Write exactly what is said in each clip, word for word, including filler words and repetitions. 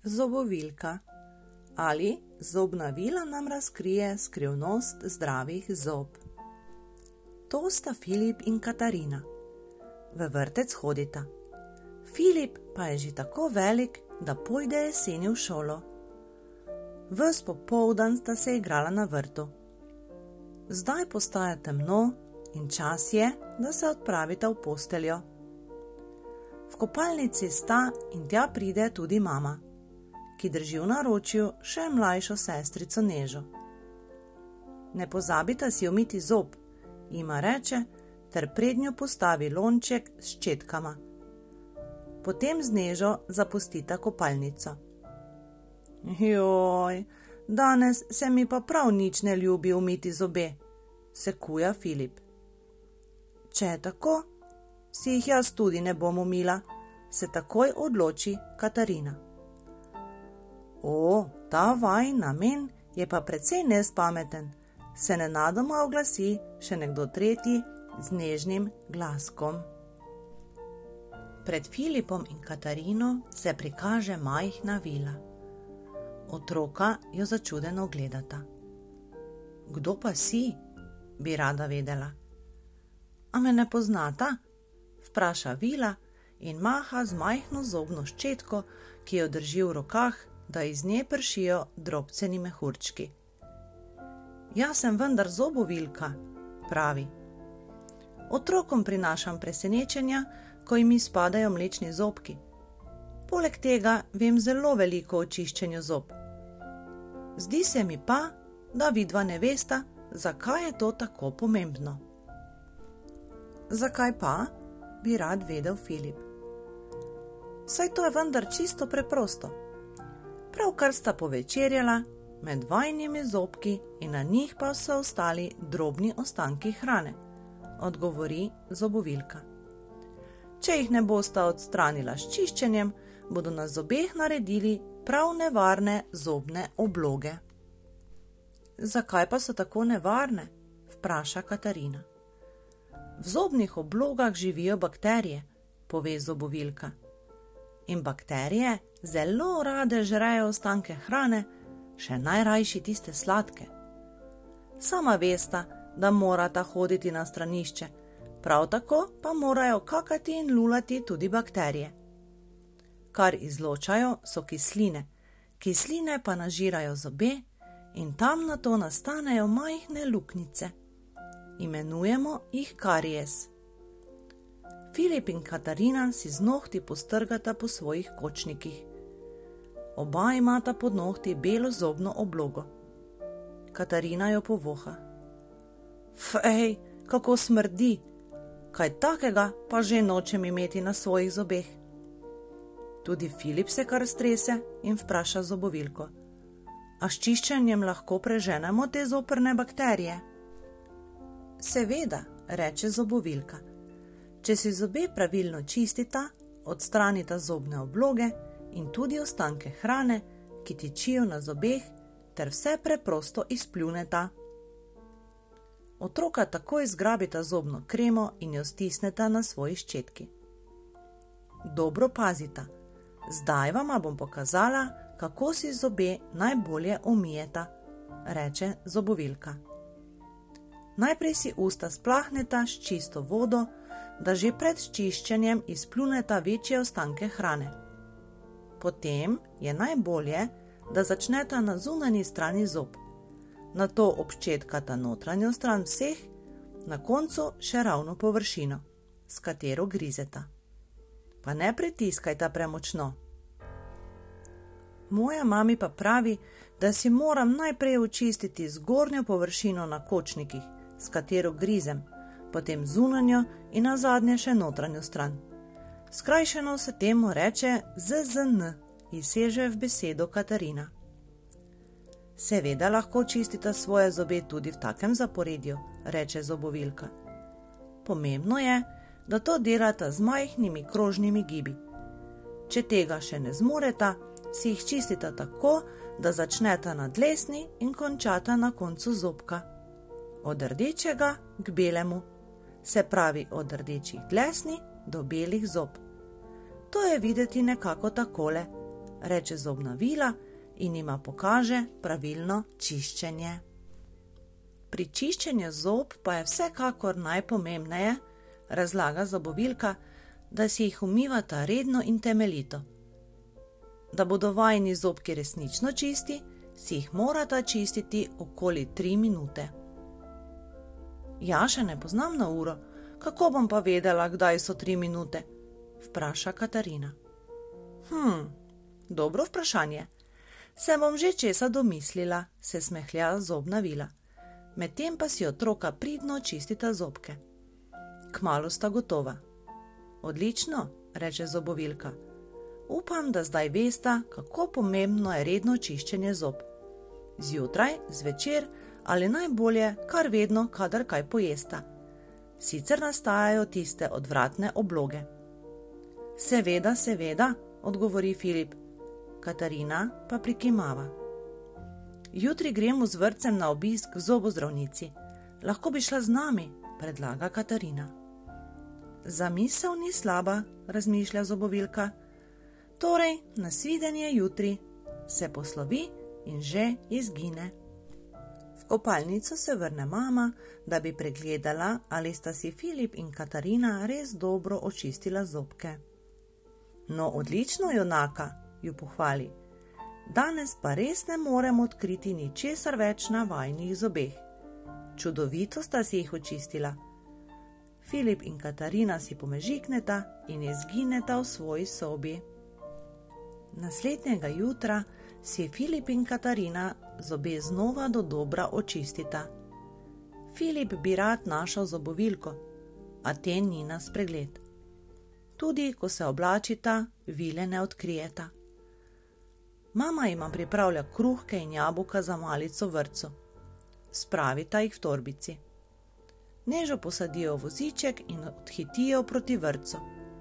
Zobovilka ali zobna vila nam razkrije skrivnost zdravih zob. To sta Filip in Katarina. V vrtec hodita. Filip pa je že tako velik, da pojde jeseni v šolo. Ves popoldan sta se igrala na vrtu. Zdaj postaja temno in čas je, da se odpravita v posteljo. V kopalnici sta in tja pride tudi mama, ki drži v naročju še mlajšo sestrico Nežo. Ne pozabita si umiti zob, jima reče, ter prednjo postavi lonček s ščetkama. Potem z Nežo zapustita kopalnico. Joj, danes se mi pa prav nič ne ljubi umiti zobe, se kuja Filip. Če je tako, si jih jaz tudi ne bom umila, se takoj odloči Katarina. O, ta vajin namen je pa precej nespameten, se nenadoma oglasi še nekdo tretji z nežnim glaskom. Pred Filipom in Katarino se prikaže majhna vila. Otroka jo začudeno gledata. Kdo pa si? Bi rada vedela. A me ne poznata? Vpraša vila in maha z majhno zobno ščetko, ki jo drži v rokah, da iz nje pršijo drobceni mehurčki. Jaz sem vendar zobovilka, pravi. Otrokom prinašam presenečenja, ko jim izpadajo mlečni zobki. Poleg tega vem zelo veliko o čiščenju zob. Zdi se mi pa, da vidva ne vesta, zakaj je to tako pomembno. Zakaj pa? Bi rad vedel Filip. Saj to je vendar čisto preprosto. Pravkar sta povečerjala, med vajnimi zobki in na njih pa so ostali drobni ostanki hrane, odgovori zobovilka. Če jih ne bosta odstranila s čiščenjem, bodo na zobeh naredili prav nevarne zobne obloge. Zakaj pa so tako nevarne? Vpraša Katarina. V zobnih oblogah živijo bakterije, pove zobovilka. In bakterije zelo rade žrejo ostanke hrane, še najrajši tiste sladke. Sama vesta, da morata hoditi na stranišče, prav tako pa morajo kakati in lulati tudi bakterije. Kar izločajo so kisline, kisline pa nažirajo zobe in tam nato nastanejo majhne luknjice. Imenujemo jih karies. Filip in Katarina si z nohti postrgata po svojih kočnikih. Oba imata pod nohti belo zobno oblogo. Katarina jo povoha. Fej, kako smrdi! Kaj takega pa že nočem imeti na svojih zobeh. Tudi Filip se kar strese in vpraša zobovilko. A s čiščenjem lahko preženemo te zoprne bakterije? Seveda, reče zobovilka. Če si zobe pravilno čistita, odstranita zobne obloge in tudi ostanke hrane, ki tičijo na zobeh, ter vse preprosto izpljuneta. Otroka takoj zgrabita zobno kremo in jo stisneta na svoji ščetki. Dobro pazita, zdaj vama bom pokazala, kako si zobe najbolje umijeta, reče zobovilka. Najprej si usta splahneta s čisto vodo, da že pred čiščenjem izpljuneta večje ostanke hrane. Potem je najbolje, da začneta na zunanji strani zob. Nato obščetkata notranjo stran vseh, na koncu še ravno površino, s katero grizeta. Pa ne pritiskajta premočno. Moja mami pa pravi, da si moram najprej očistiti zgornjo površino na kočnikih, s katero grizem, potem zunanjo in nazadnje še notranjo stran. Skrajšeno se temu reče Z Z N, izseže v besedo Katarina. Seveda lahko čistita svoje zobe tudi v takem zaporedju, reče zobovilka. Pomembno je, da to delata z majhnimi krožnimi gibi. Če tega še ne zmoreta, si jih čistita tako, da začneta na dlesni in končata na koncu zobka. Od rdečega k belemu, se pravi od rdečih dlesni do belih zob. To je videti nekako takole. reče zobna vila in jima pokaže pravilno čiščenje. Pri čiščenju zob pa je vsekakor najpomembneje, razlaga zobovilka, da si jih umivata redno in temeljito. Da bodo vajini zobki resnično čisti, si jih morata čistiti okoli tri minute. Ja, še ne poznam na uro, kako bom pa vedela, kdaj so tri minute? Vpraša Katarina. Hm, dobro vprašanje. Se bom že česa domislila, se smehlja zobna vila. Medtem pa si otroka pridno čistita zobke. Kmalu sta gotova. Odlično, reče zobovilka. Upam, da zdaj vesta, kako pomembno je redno čiščenje zob. Zjutraj, zvečer ali najbolje kar vedno, kadar kaj pojesta. Sicer nastajajo tiste odvratne obloge. Seveda, seveda, odgovori Filip. Katarina pa prikimava. Jutri gremo z vrtcem na obisk k zobozdravnici. Lahko bi šla z nami, predlaga Katarina. Zamisel ni slaba, razmišlja zobovilka. Torej, nasvidenje jutri, se poslovi in že izgine. V kopalnico se vrne mama, da bi pregledala, ali sta si Filip in Katarina res dobro očistila zobke. No, odlično, junaka, ju pohvali. Danes pa res ne morem odkriti ničesar več na vajinih zobeh. Čudovito sta si jih očistila. Filip in Katarina si pomežikneta in izgineta v svoji sobi. Naslednjega jutra si Filip in Katarina zobe znova dodobra očistita. Filip bi rad našel zobovilko, a te ni na spregled. Tudi, ko se oblačita, vile ne odkrijeta. Mama jima pripravlja kruhke in jabolka za malico v vrtcu. Spravita jih v torbici. Nežo posadijo v voziček in odhitijo proti vrtcu.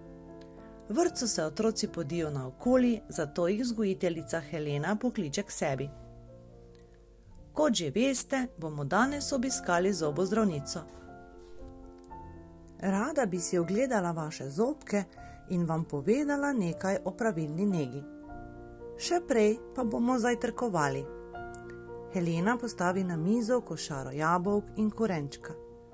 V vrtcu se otroci podijo naokoli, zato jih vzgojiteljica Helena pokliče k sebi. Kot že veste, bomo danes obiskali zobozdravnico. Rada bi si ogledala vaše zobke in vam povedala nekaj o pravilni negi. Še prej pa bomo zajtrkovali. Helena postavi na mizo košaro jabolk in korenčka.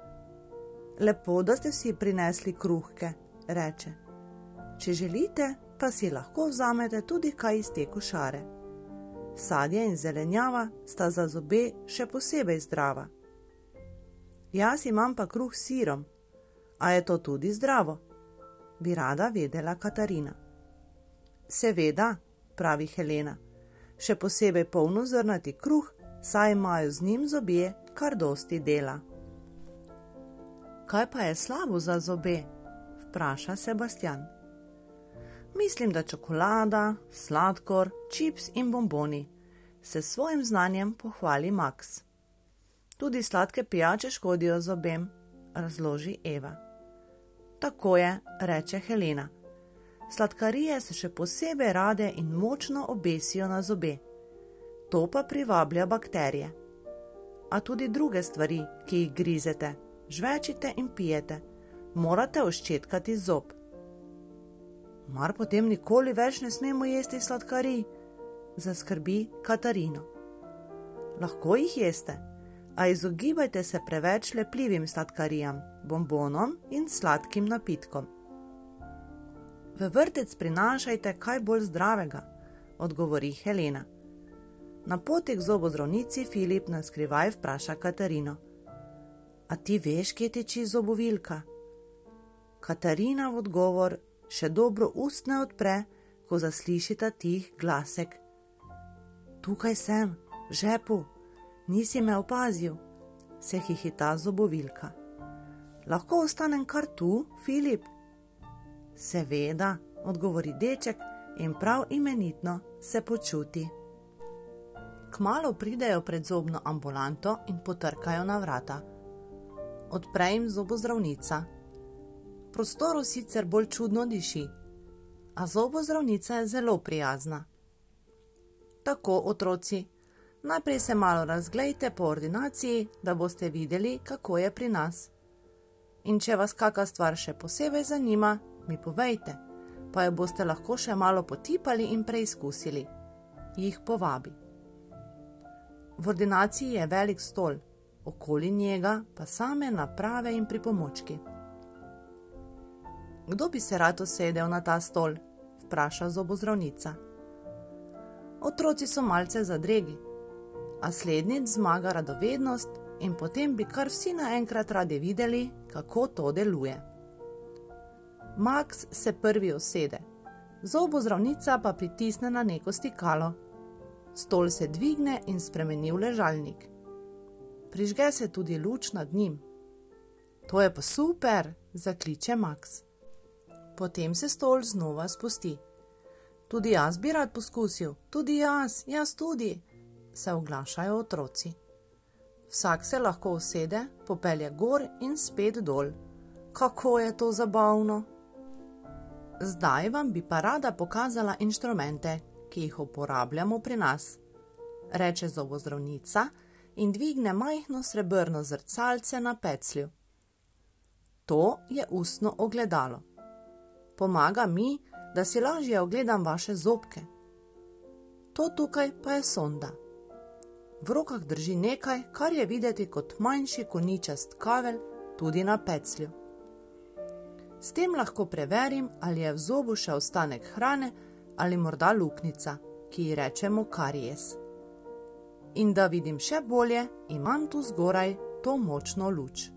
Lepo, da ste si prinesli kruhke, reče. Če želite, pa si lahko vzamete tudi kaj iz te košare. Sadje in zelenjava sta za zobe še posebej zdrava. Jaz imam pa kruh s sirom. A je to tudi zdravo? Bi rada vedela Katarina. Seveda, pravi Helena. Še posebej polnozrnati kruh, saj imajo z njim zobje kar dosti dela. Kaj pa je slabo za zobe? Vpraša Sebastian. Mislim, da čokolada, sladkor, čips in bomboni. Se svojim znanjem pohvali Max. Tudi sladke pijače škodijo zobem, razloži Eva. Tako je, reče Helena. Sladkarije se še posebej rade in močno obesijo na zobe. To pa privablja bakterije. A tudi druge stvari, ki jih grizete, žvečite in pijete, morate oščetkati zob. Mar potem nikoli več ne smemo jesti sladkarij? Zaskrbi Katarino. Lahko jih jeste, a izogibajte se preveč lepljivim sladkarijam, bombonom in sladkim napitkom. V vrtec prinašajte kaj bolj zdravega, odgovori Helena. Na poti k zobozdravnici Filip na skrivaj vpraša Katarino. A ti veš, kje tiči zobovilka? Katarina v odgovor še dobro ust ne odpre, ko zaslišita tih glasek. Tukaj sem, v žepu, nisi me opazil, se hihita zobovilka. Lahko ostanem kar tu, Filip? Seveda, odgovori deček in prav imenitno se počuti. Kmalu pridejo pred zobno ambulanto in potrkajo na vrata. Odpre jim zobozdravnica. V prostoru sicer bolj čudno diši, a zobozdravnica je zelo prijazna. Tako, otroci, najprej se malo razglejte po ordinaciji, da boste videli, kako je pri nas. In če vas kaka stvar še posebej zanima, mi povejte, pa jo boste lahko še malo potipali in preizkusili. Jih povabi. V ordinaciji je velik stol, okoli njega pa same naprave in pripomočki. Kdo bi se rad usedel na ta stol? Vpraša zobozdravnica. Otroci so malce zadregi, a slednjič zmaga radovednost in potem bi kar vsi naenkrat radi videli, kako to deluje. Max se prvi usede, zobozdravnica pa pritisne na neko stikalo. Stol se dvigne in spremeni v ležalnik. Prižge se tudi luč nad njim. To je pa super, zakliče Max. Potem se stol znova spusti. Tudi jaz bi rad poskusil, tudi jaz, jaz tudi, se oglašajo otroci. Vsak se lahko usede, popelje gor in spet dol. Kako je to zabavno! Zdaj vam bi pa rada pokazala inštrumente, ki jih uporabljamo pri nas, reče zobozdravnica in dvigne majhno srebrno zrcalce na peclju. To je ustno ogledalo. Pomaga mi, da si lažje ogledam vaše zobke. To tukaj pa je sonda. V rokah drži nekaj, kar je videti kot manjši koničast kavelj tudi na peclju. S tem lahko preverim, ali je v zobu še ostanek hrane ali morda luknjica, ki ji rečemo karies. In da vidim še bolje, imam tu zgoraj to močno luč.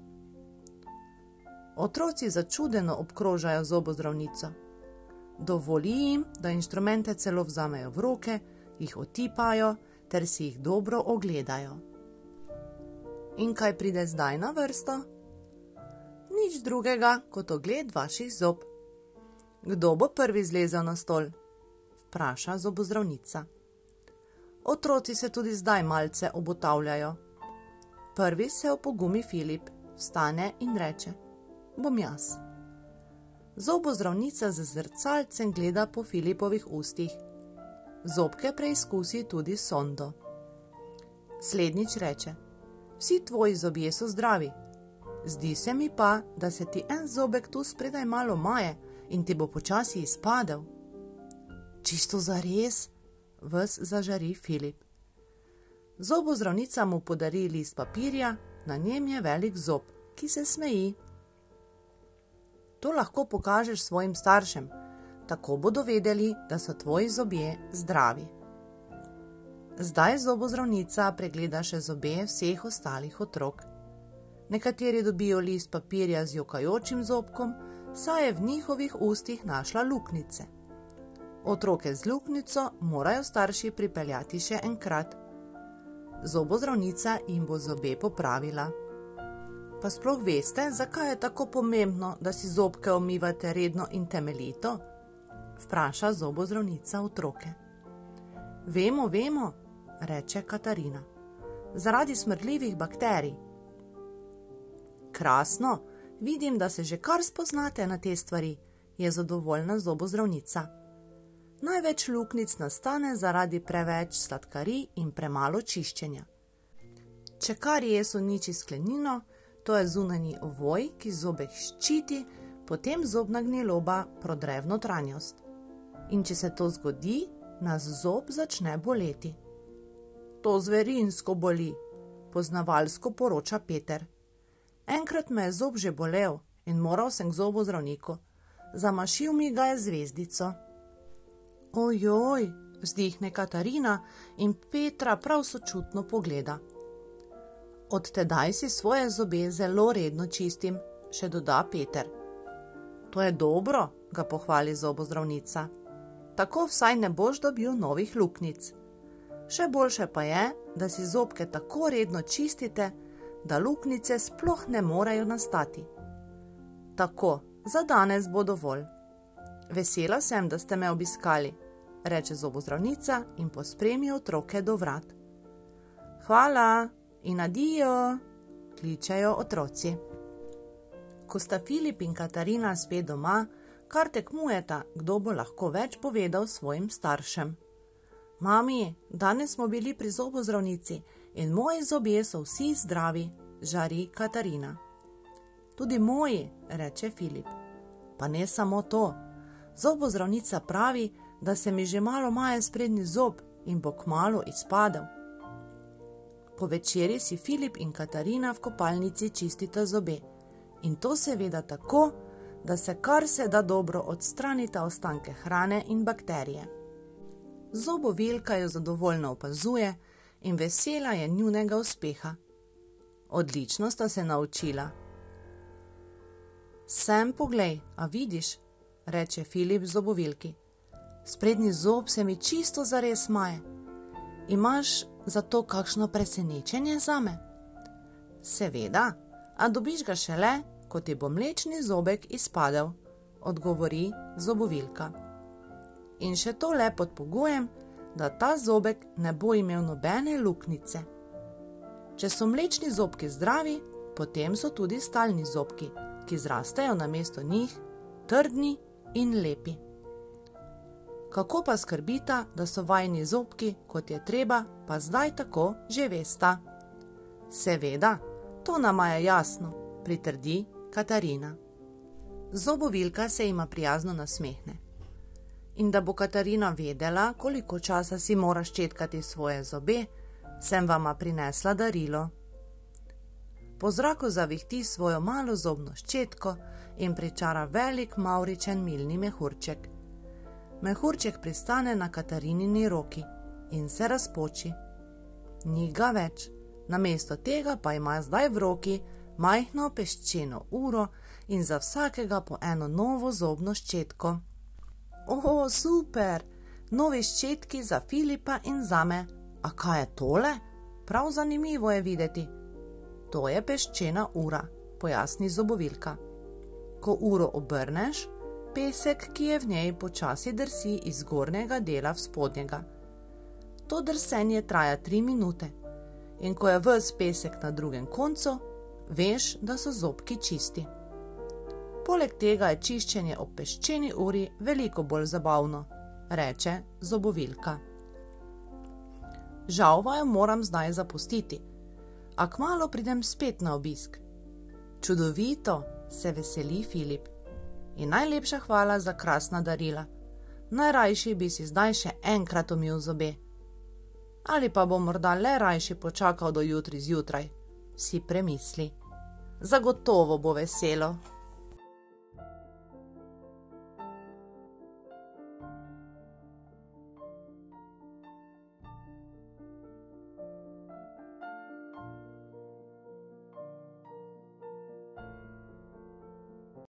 Otroci začudeno obkrožajo zobozdravnico. Dovoli jim, da inštrumente celo vzamejo v roke, jih otipajo ter si jih dobro ogledajo. In kaj pride zdaj na vrsto? Nič drugega kot ogled vaših zob. Kdo bo prvi zlezel na stol? Vpraša zobozdravnica. Otroci se tudi zdaj malce obotavljajo. Prvi se opogumi Filip, vstane in reče: Bom jaz. Zobozdravnica z zrcalcem gleda po Filipovih ustih. Zobke preizkusi tudi sondo. Slednjič reče: Vsi tvoji zobje so zdravi. Zdi se mi pa, da se ti en zobek tu spredaj malo maje in ti bo počasi izpadel. Čisto zares? Ves zažari Filip. Zobozdravnica mu podari list papirja, na njem je velik zob, ki se smeji. To lahko pokažeš svojim staršem, tako bodo vedeli, da so tvoji zobje zdravi. Zdaj zobozdravnica pregleda še zobe vseh ostalih otrok. Nekateri dobijo list papirja z jokajočim zobkom, saj je v njihovih ustih našla luknjice. Otroke z luknjico morajo starši pripeljati še enkrat. Zobozdravnica jim bo zobe popravila. Pa sploh veste, zakaj je tako pomembno, da si zobke umivate redno in temeljito? Vpraša zobozdravnica otroke. Vemo, vemo, reče Katarina. Zaradi smrdljivih bakterij. Krasno, vidim, da se že kar spoznate na te stvari, je zadovoljna zobozdravnica. Največ luknjic nastane zaradi preveč sladkarij in premalo čiščenja. Če karies uniči sklenino, to je zunanji ovoj, ki zobek ščiti, potem zobna gniloba prodre v notranjost. In če se to zgodi, nas zob začne boleti. To zverinsko boli, poznavalsko poroča Peter. Enkrat me je zob že bolel in moral sem k zobozdravniku. Zamašil mi ga je zvezdico. Ojoj, vzdihne Katarina in Petra prav sočutno pogleda. Od tedaj si svoje zobe zelo redno čistim, še doda Peter. To je dobro, ga pohvali zobozdravnica. Tako vsaj ne boš dobil novih luknjic. Še boljše pa je, da si zobke tako redno čistite, da luknjice sploh ne morejo nastati. Tako, za danes bo dovolj. Vesela sem, da ste me obiskali, reče zobozdravnica in pospremi otroke do vrat. Hvala in adijo, kličejo otroci. Ko sta Filip in Katarina spet doma, kar tekmujeta, kdo bo lahko več povedal svojim staršem. Mami, danes smo bili pri zobozdravnici in moji zobje so vsi zdravi, žari Katarina. Tudi moji, reče Filip. Pa ne samo to. Zobozdravnica pravi, da se mi že malo maje sprednji zob in bo kmalu izpadel. Po večerji si Filip in Katarina v kopalnici čistita zobe. In to seveda tako, da se kar se da dobro odstranita ostanke hrane in bakterije. Zobovilka jo zadovoljno opazuje in vesela je njunega uspeha. Odlično sta se naučila. Sem poglej, a vidiš, reče Filip zobovilki. Sprednji zob se mi čisto zares maje. Imaš zato kakšno presenečenje zame? Seveda, a dobiš ga šele, ko ti bo mlečni zobek izpadel, odgovori zobovilka. In še to le pod pogojem, da ta zobek ne bo imel nobene luknjice. Če so mlečni zobki zdravi, potem so tudi stalni zobki, ki zrastejo namesto njih, trdni in lepi. Kako pa skrbita, da so vajini zobki, kot je treba, pa zdaj tako že vesta? Seveda, to nama je jasno, pritrdi Katarina. Zobovilka se jima prijazno nasmehne. In da bo Katarina vedela, koliko časa si mora ščetkati svoje zobe, sem vama prinesla darilo. Po zraku zavihti svojo malo zobno ščetko in pričara velik mavričen milni mehurček. Mehurček pristane na Katarinini roki in se razpoči. Ni ga več, namesto tega pa ima zdaj v roki majhno peščeno uro in za vsakega po eno novo zobno ščetko. O, super! Novi ščetki za Filipa in zame. A kaj je tole? Prav zanimivo je videti. To je peščena ura, pojasni zobovilka. Ko uro obrneš, pesek, ki je v njej, počasi drsi iz zgornjega dela v spodnjega. To drsenje traja tri minute in ko je ves pesek na drugem koncu, veš, da so zobki čisti. Poleg tega je čiščenje ob peščeni uri veliko bolj zabavno, reče zobovilka. Žal vaju moram zdaj zapustiti, a kmalu pridem spet na obisk. Čudovito, se veseli Filip. In najlepša hvala za krasna darila. Najrajši bi si zdaj še enkrat umil zobe. Ali pa bom morda le rajši počakal do jutri zjutraj, si premisli. Zagotovo bo veselo.